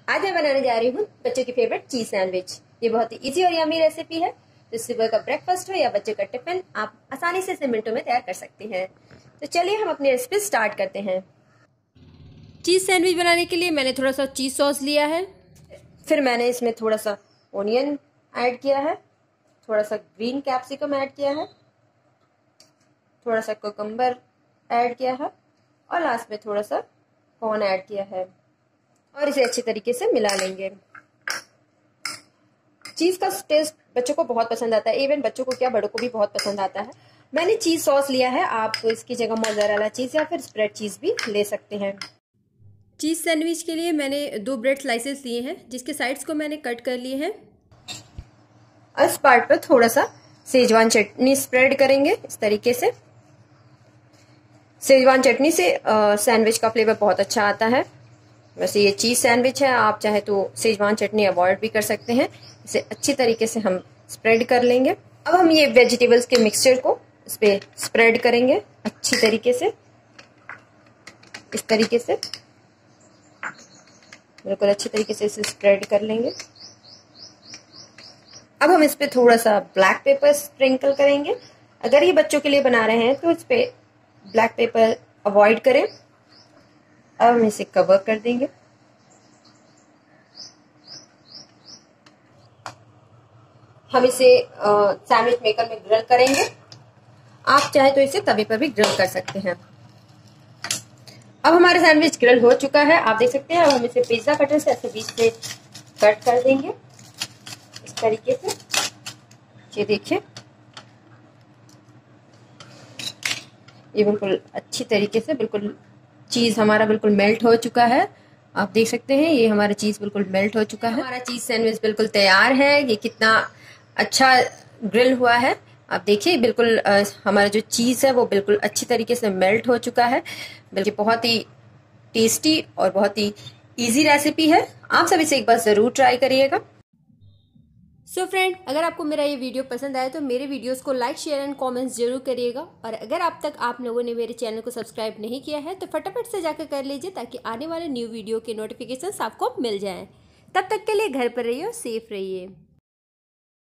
आज मैं बनाने जा रही हूँ बच्चों की फेवरेट चीज सैंडविच। ये बहुत ही इजी और यम्मी रेसिपी है। तो सुबह का ब्रेकफास्ट हो या बच्चों का टिफिन, आप आसानी से इसे मिनटों में तैयार कर सकते हैं। तो चलिए हम अपनी रेसिपी स्टार्ट करते हैं। चीज़ सैंडविच बनाने के लिए मैंने थोड़ा सा चीज़ सॉस लिया है। फिर मैंने इसमें थोड़ा सा ओनियन ऐड किया है, थोड़ा सा ग्रीन कैप्सिकम ऐड किया है, थोड़ा सा कुकुम्बर ऐड किया है और लास्ट में थोड़ा सा कॉर्न ऐड किया है और इसे अच्छी तरीके से मिला लेंगे। चीज़ का टेस्ट बच्चों को बहुत पसंद आता है, इवन बच्चों को क्या बड़ों को भी बहुत पसंद आता है। मैंने चीज़ सॉस लिया है, आप इसकी जगह मोज़रेला चीज़ या फिर स्प्रेड चीज़ भी ले सकते हैं। चीज़ सैंडविच के लिए मैंने 2 ब्रेड स्लाइसेस लिए हैं, जिसके साइड्स को मैंने कट कर लिए हैं। इस पार्ट पर थोड़ा सा सेजवान चटनी स्प्रेड करेंगे इस तरीके से। सेजवान चटनी से सैंडविच का फ्लेवर बहुत अच्छा आता है। वैसे ये चीज़ सैंडविच है, आप चाहे तो सेजवान चटनी अवॉइड भी कर सकते हैं। इसे अच्छी तरीके से हम स्प्रेड कर लेंगे। अब हम ये वेजिटेबल्स के मिक्सचर को इस पे स्प्रेड करेंगे अच्छी तरीके से, इस तरीके से बिल्कुल अच्छी तरीके से इसे स्प्रेड कर लेंगे। अब हम इस पे थोड़ा सा ब्लैक पेपर स्प्रिंकल करेंगे। अगर ये बच्चों के लिए बना रहे हैं तो इस पे ब्लैक पेपर अवॉइड करें। अब हम इसे कवर कर देंगे। हम इसे सैंडविच मेकर में ग्रिल करेंगे। आप चाहे तो इसे तवे पर भी ग्रिल कर सकते हैं। अब हमारा सैंडविच ग्रिल हो चुका है, आप देख सकते हैं। अब हम इसे पिज्जा कटर से ऐसे बीच से कट कर देंगे इस तरीके से। ये देखिए, ये बिल्कुल अच्छी तरीके से बिल्कुल चीज़ हमारा बिल्कुल मेल्ट हो चुका है। आप देख सकते हैं ये हमारा चीज़ बिल्कुल मेल्ट हो चुका है। हमारा चीज़ सैंडविच बिल्कुल तैयार है। ये कितना अच्छा ग्रिल हुआ है, आप देखिए। बिल्कुल हमारा जो चीज़ है वो बिल्कुल अच्छी तरीके से मेल्ट हो चुका है। बल्कि बहुत ही टेस्टी और बहुत ही इजी रेसिपी है। आप सब इसे एक बार ज़रूर ट्राई करिएगा। सो फ्रेंड, अगर आपको मेरा ये वीडियो पसंद आया तो मेरे वीडियोस को लाइक, शेयर एंड कमेंट्स जरूर करिएगा। और अगर अब तक आप लोगों ने मेरे चैनल को सब्सक्राइब नहीं किया है तो फटाफट से जाकर कर लीजिए, ताकि आने वाले न्यू वीडियो के नोटिफिकेशंस आपको मिल जाएं। तब तक के लिए घर पर रहिए और सेफ रहिए।